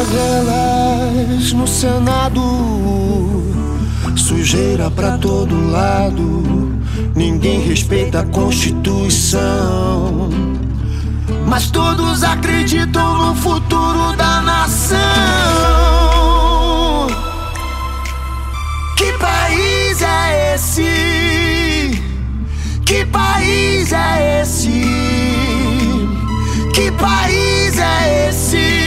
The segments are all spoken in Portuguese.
Mazelas no Senado, sujeira pra todo lado. Ninguém respeita a Constituição, mas todos acreditam no futuro da nação. Que país é esse? Que país é esse? Que país é esse?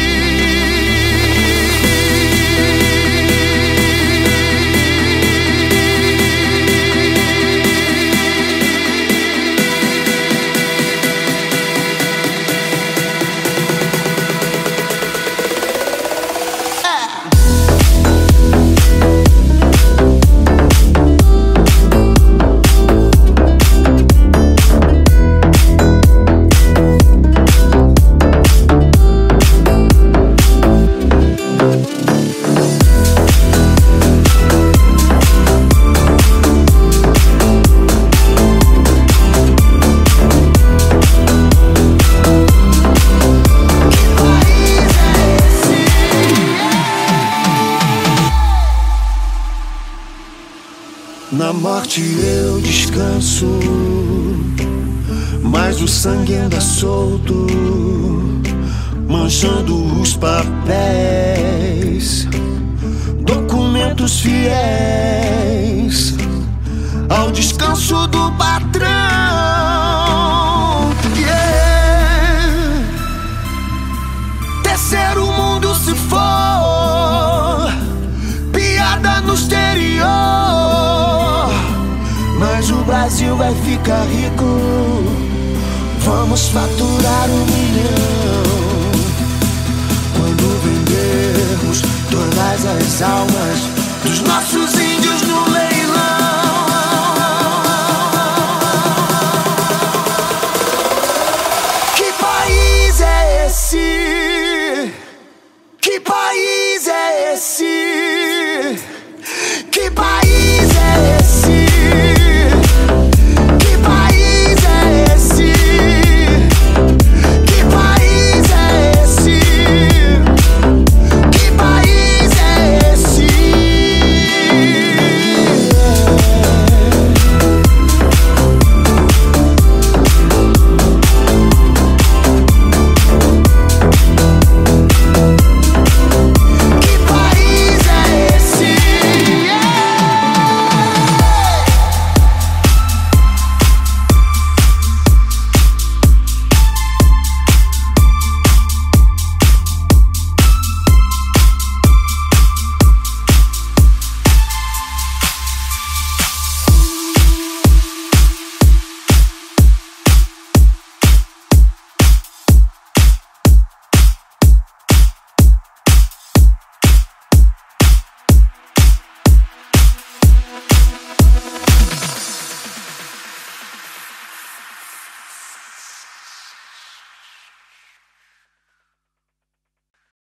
Na morte eu descanso, mas o sangue anda solto, manchando os papéis, documentos fiéis ao descanso do patrão. Yeah. Terceiro mundo se for, piada no exterior, mas o Brasil vai ficar rico. Vamos faturar 1 milhão quando vendermos todas as almas dos nossos índios no